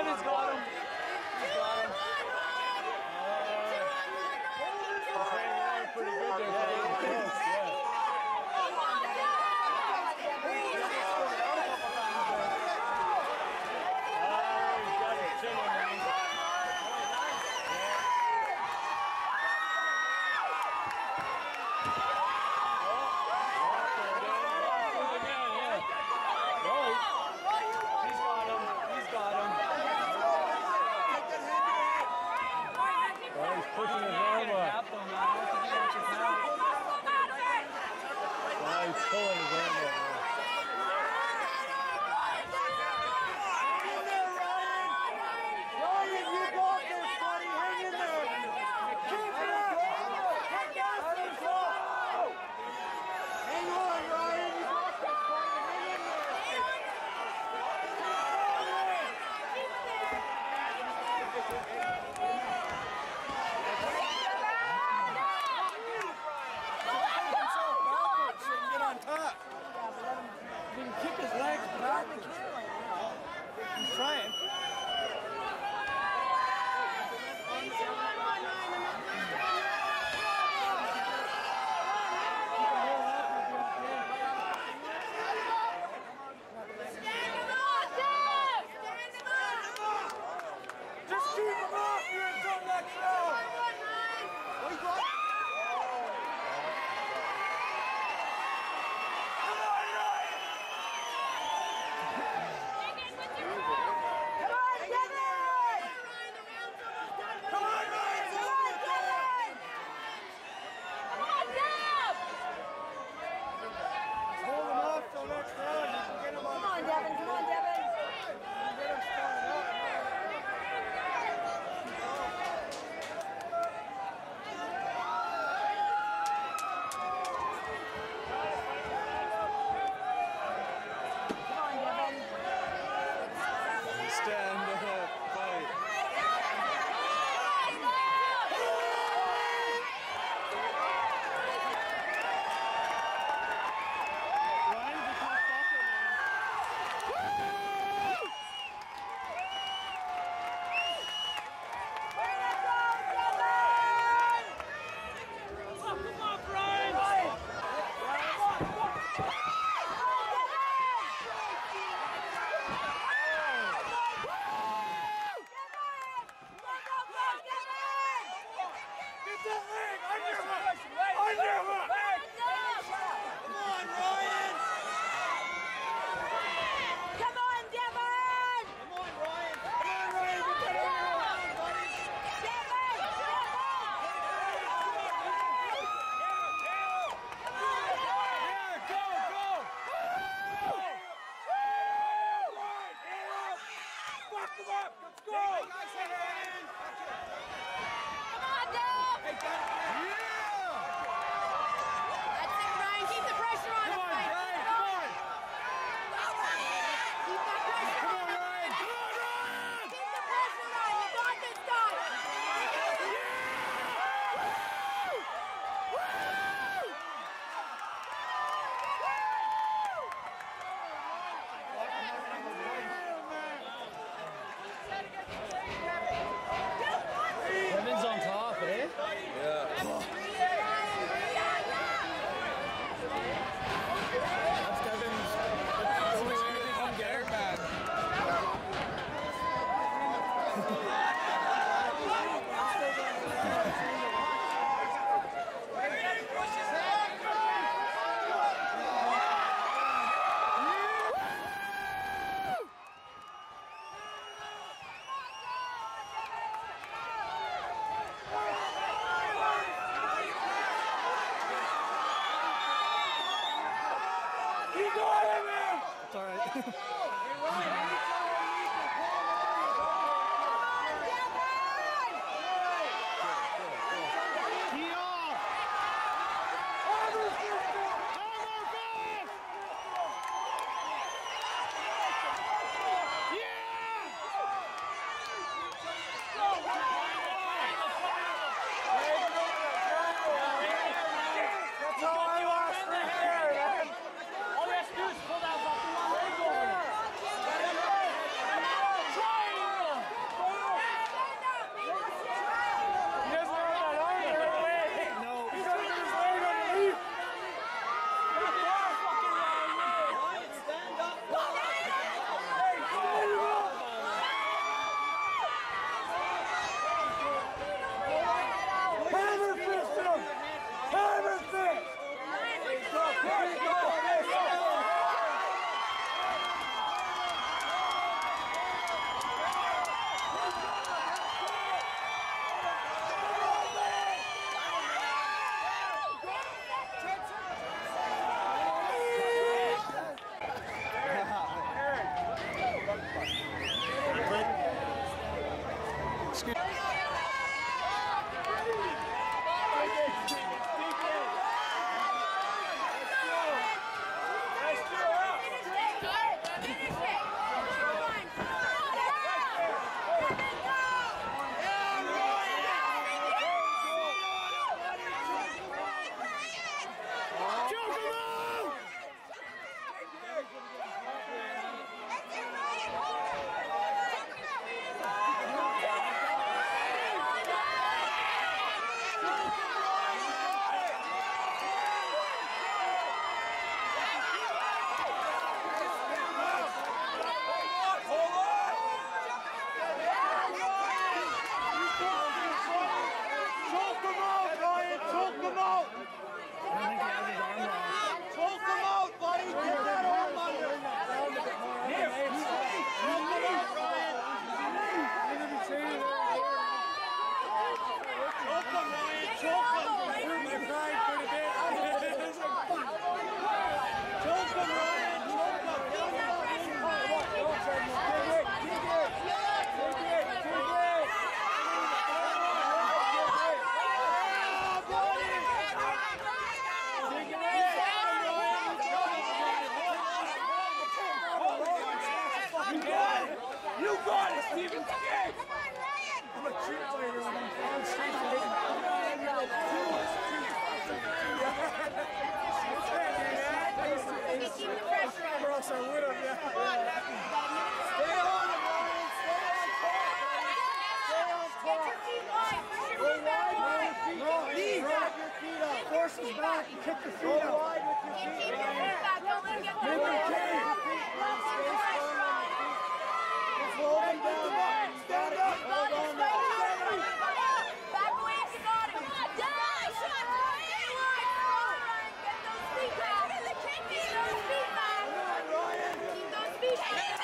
He's got him. He's got him. He's hanging on pretty good there. Yeah. Pushing his arm up. He's pulling his arm up. Ryan, you got this, buddy. Hang in there. Keep it up. Hang on, Ryan. You got this, buddy. Hang in there. He can kick his legs backwards. He's trying. Just keep him off here until next round. Kevin's on top, eh? Yeah. Steven scared. I'm a cheerleader when I'm on stage. Keep the pressure on. Or else I would have, yeah. Stay on him, Ryan. Stay on top. Get your feet wide. Push your Go feet back wide wide. with your feet. Drag your feet up. Force his back and kick the feet up. Go wide with your Keep feet. your feet back. Don't let him get Make the him way. carry your feet. Keep the pressure on. Slow him down. Stand up. Hold on now. Back away if you got him. Die! Shot! Get those feet back. Keep those feet back. Keep those feet back.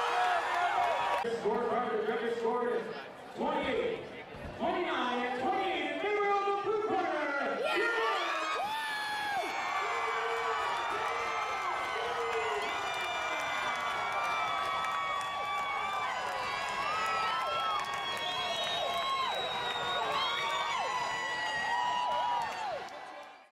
Scorecard, the judges scored is 28, 29, and 28.